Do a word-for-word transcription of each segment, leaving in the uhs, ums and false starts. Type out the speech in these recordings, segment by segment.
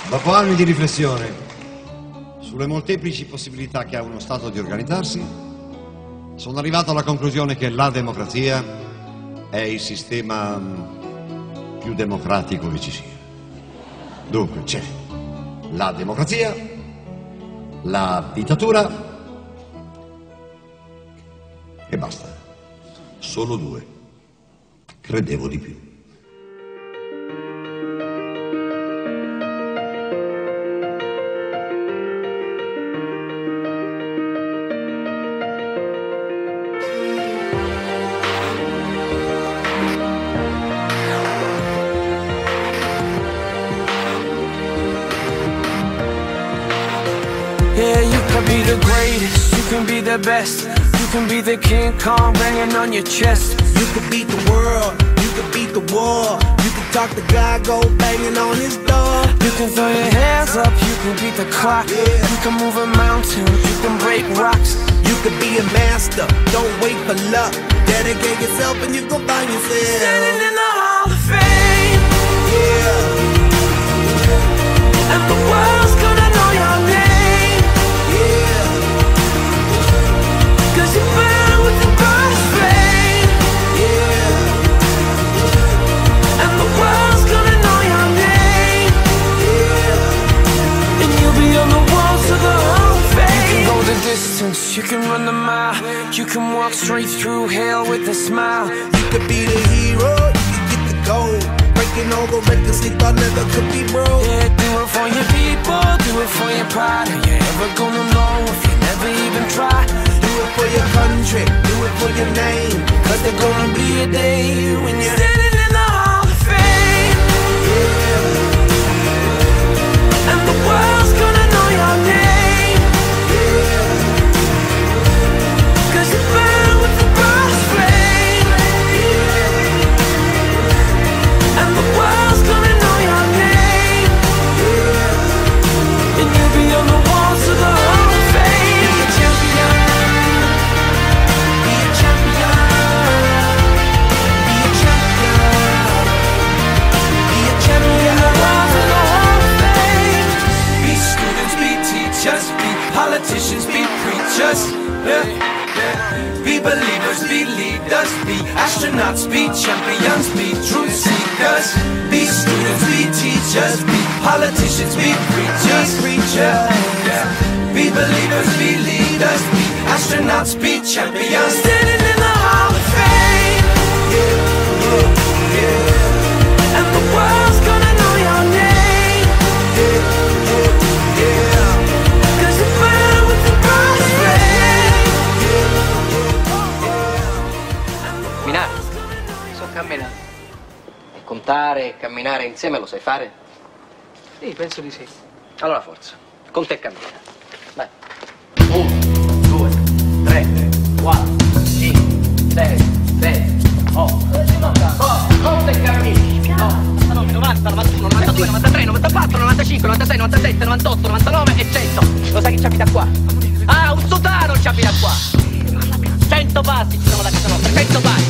Dopo anni di riflessione sulle molteplici possibilità che ha uno Stato di organizzarsi, sono arrivato alla conclusione che la democrazia è il sistema più democratico che ci sia. Dunque c'è la democrazia, la dittatura e basta. Solo due. Credevo di più. Yeah, you can be the greatest, you can be the best. You can be the King Kong banging on your chest. You can beat the world, you can beat the war. You can talk to God, go banging on his door. You can throw your hands up, you can beat the clock. Yeah. You can move a mountain, you can break rocks. You can be a master, don't wait for luck. Dedicate yourself and you go find yourself. Standing in the Hall of Fame. Yeah. And the world's gonna know your name. Cause you burn with the brightest flame. Yeah. And the world's gonna know your name. Yeah. And you'll be on the walls of the Hall of Fame. You can go the distance, you can run the mile. You can walk straight through hell with a smile. You could be the hero, you can get the gold. Breaking all the records they thought never could be broke. Yeah, do it for your people, do it for your pride. Are you ever gonna know if you never even try? Do it for your country, do it for your name. Cause there's gonna be a day when you're standing in the Hall of Fame. Yeah. And the world's gonna know your name. Yeah. Cause you burn with the brightest flame. Yeah. And the world's gonna know your name. Yeah. And you'll be on the walls of the Hall of Fame. Be a champion. Be a champion. Be a champion. Be a champion. The walls of the Hall of Fame. Be students, be teachers, be politicians, be preachers. Yeah. Yeah. Be believers, be leaders, be astronauts, be champions, be truth seekers. Be students, be teachers, be politicians, be preachers, preachers. Yeah. Be believers, be leaders, be astronauts, be champions. Standing in the Hall of Fame. Yeah, yeah, yeah. And the world's gonna know your name. Yeah, yeah, yeah. Cause you burn with the brightest flame. Camminare, so camminare. E contare e camminare insieme lo sai fare? Sì, penso di sì. Allora forza, conta e cammina. Vai. Uno, due, tre, quattro, cinque, sei, sette, otto, nove, conta e cammina. novanta, novantuno, novantadue, novantatré, novantaquattro, novantacinque, novantasei, novantasette, novantotto, novantanove e cento. Lo sai che ci abita qua? Ah, un sotano ci abita qua. cento passi ci sono da casa nostra, cento passi.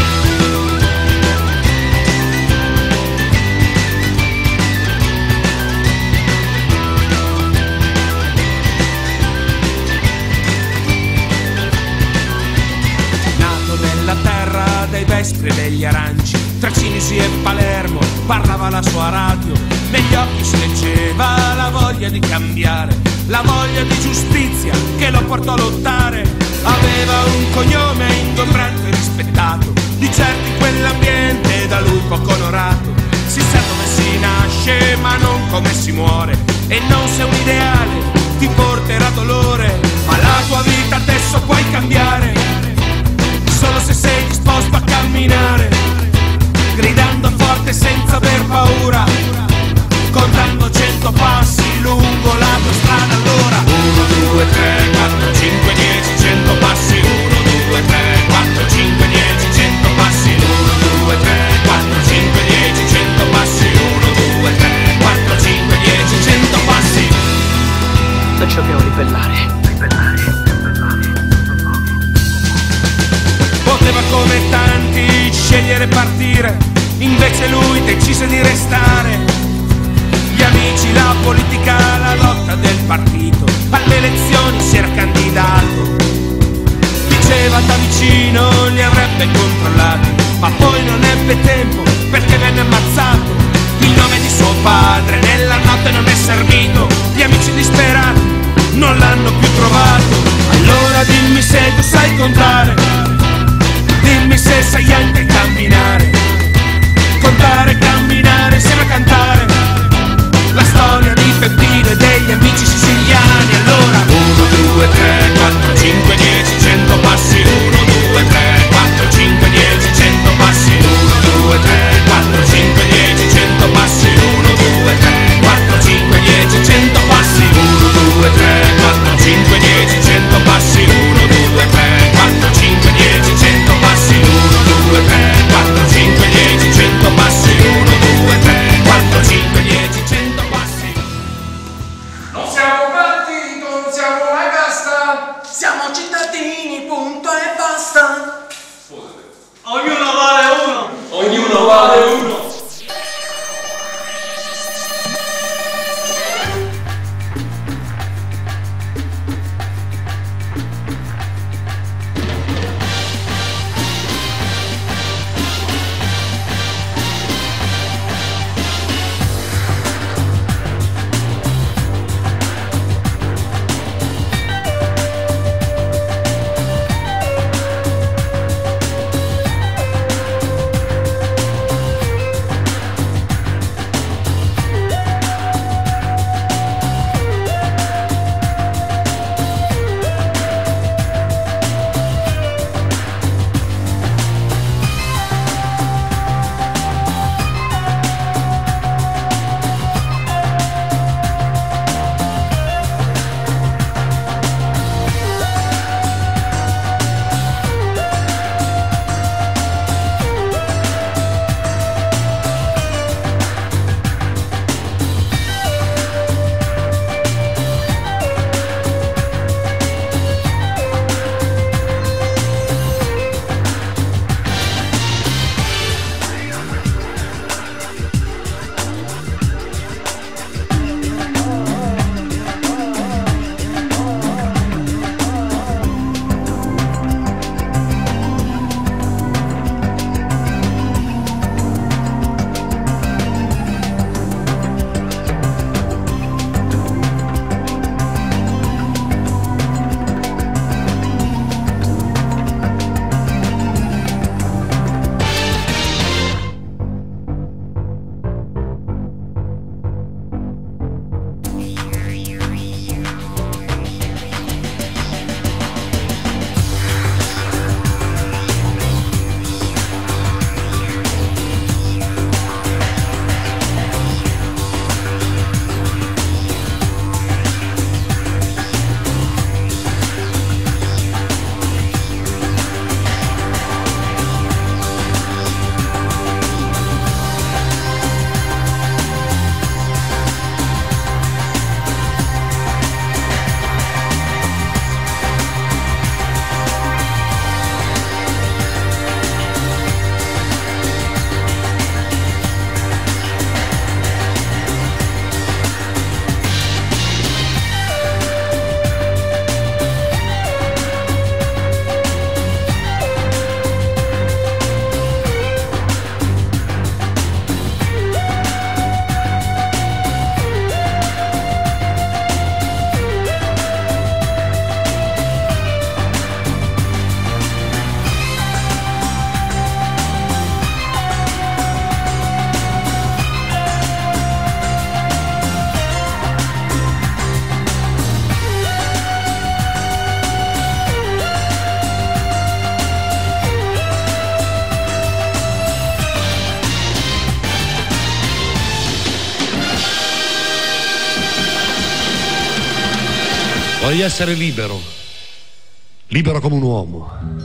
Nato nella terra dei vespri e degli aranci, tra Cinisi e Palermo parlava la sua radio. Negli occhi si leggeva la voglia di cambiare, la voglia di giustizia che lo portò a lottare. Aveva un cognome ingombrante e rispettato, di certi quell'ambiente da lui poco onorato. Si sa come si nasce ma non come si muore, e non se un ideale ti porterà dolore, ma la tua vita adesso puoi cambiare solo se sei disposto a camminare, gridando forte senza aver paura, contando cento passi lungo la tua strada. Allora uno, due, tre, quattro, cinque, dieci, cento passi. Uno, due, tre, quattro, cinque, dieci, cento passi. Uno, due, tre, quattro, cinque, dieci, cento passi. Uno, due, tre, quattro, cinque, dieci, cento passi. Noi ci dobbiamo ribellare. Poteva come tanti scegliere partire, invece lui decise di restare. Gli amici, la partito, alle elezioni si era candidato. Diceva da vicino li avrebbe controllati, ma poi non ebbe tempo perché venne ammazzato. Il nome di suo padre nella notte non è servito, gli amici disperati non l'hanno più trovato. Allora dimmi se tu sai contare, dimmi se sai anche camminare, contare, camminare, insieme a cantare la storia di Peppino e degli amici siciliani. Allora uno, due, tre, quattro, cinque, dieci, cento passi. Uno, due, tre, quattro, cinque, dieci, cento passi. Uno, due, tre, quattro, cinque, dieci, cento passi. Uno, due, tre, quattro, cinque, dieci, cento passi. Uno, due, tre, quattro, cinque, dieci, cento passi. Uno, due, tre, quattro, cinque, dieci, cento passi. Uno, due, tre, quattro, cinque, dieci, cento passi. Uno, due, tre, quattro, cinque, dieci, cento passi. Non siamo partiti, non siamo mai casta. Siamo cittadini, punto e basta. Ognuno vale uno. Ognuno vale uno. Vorrei essere libero, libero come un uomo.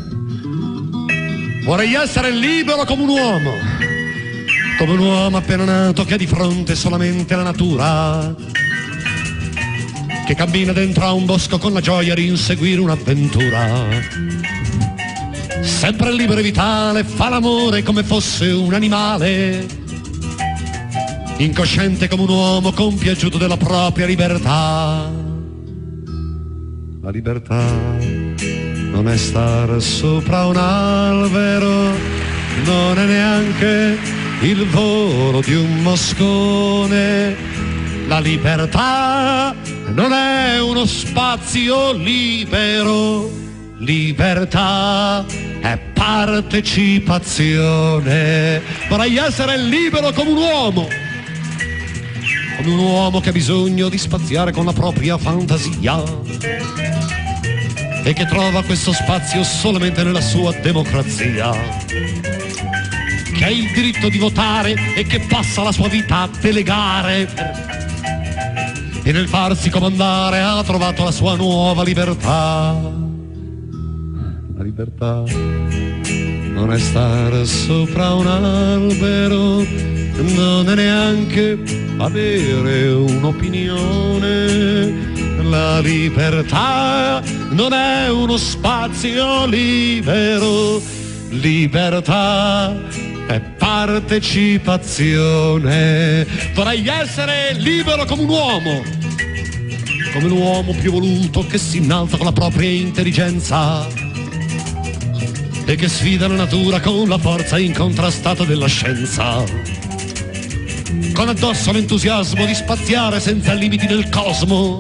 Vorrei essere libero come un uomo, come un uomo appena nato che ha di fronte solamente la natura, che cammina dentro a un bosco con la gioia di inseguire un'avventura. Sempre libero e vitale, fa l'amore come fosse un animale, incosciente come un uomo compiaciuto della propria libertà. La libertà non è star sopra un albero, non è neanche il volo di un moscone. La libertà non è uno spazio libero, libertà è partecipazione. Vorrei essere libero come un uomo, come un uomo che ha bisogno di spaziare con la propria fantasia e che trova questo spazio solamente nella sua democrazia, che ha il diritto di votare e che passa la sua vita a delegare, e nel farsi comandare ha trovato la sua nuova libertà. La libertà non è stare sopra un albero, non è neanche avere un'opinione. La libertà non è uno spazio libero, libertà è partecipazione. Vorrei essere libero come un uomo, come l'uomo più evoluto che si innalza con la propria intelligenza e che sfida la natura con la forza incontrastata della scienza, con addosso l'entusiasmo di spaziare senza limiti nel cosmo.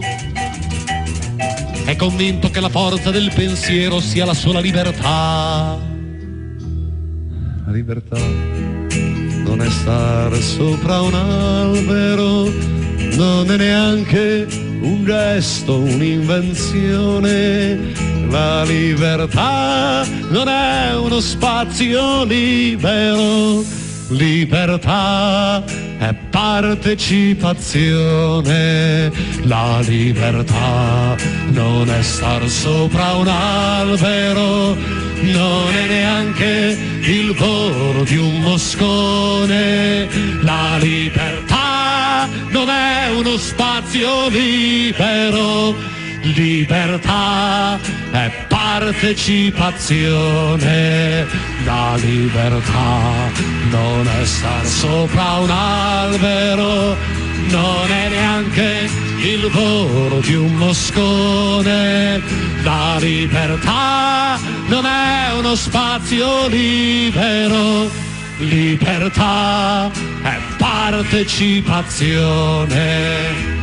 È convinto che la forza del pensiero sia la sola libertà. La libertà non è stare sopra un albero, non è neanche un gesto, un'invenzione. La libertà non è uno spazio libero, libertà è partecipazione. La libertà non è star sopra un albero, non è neanche il volo di un moscone. La libertà non è uno spazio libero, libertà è partecipazione. La libertà non è star sopra un albero, non è neanche il volo di un moscone. La libertà non è uno spazio libero, libertà è partecipazione.